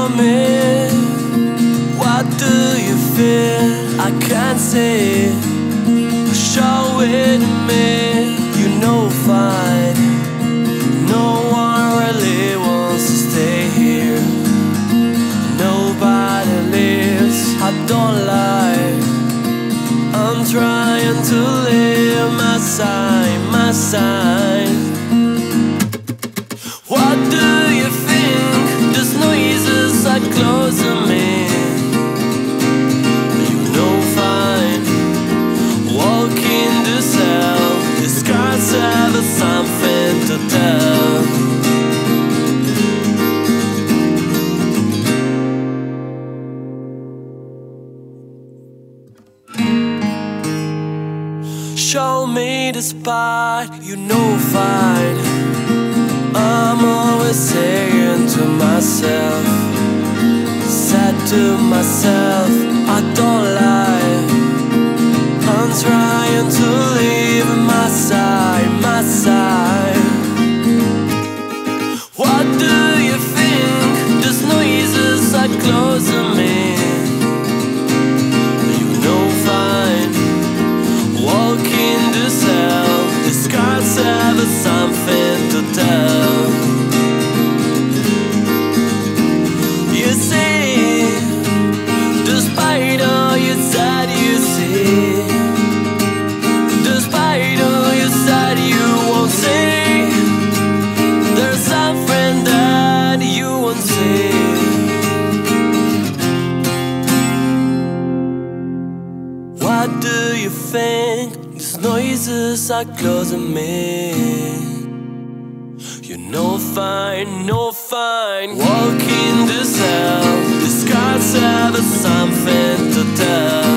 Tell me, what do you feel? I can't say. Show it to me. You know fine. No one really wants to stay here. Nobody lives. I don't lie. I'm trying to live my side, my side. What do you think? These noises are close to me. You know fine. Walking the cell. These cars have something to tell. Show me the spot, you know fine. I'm always saying to myself, said to myself, I don't lie. I'm trying to leave my side, my side. What do you think? These noises are close to me. You know fine. Walking the cell, the scars have something to tell. You see, despite all you said you see, despite all you said you won't see, there's something that you won't see. What do you think? These noises are close to me. You know fine, no fine. Walking the cell, the scars have something to tell.